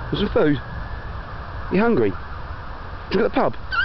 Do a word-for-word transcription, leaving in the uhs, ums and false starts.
Want some food? You hungry? Look at the pub.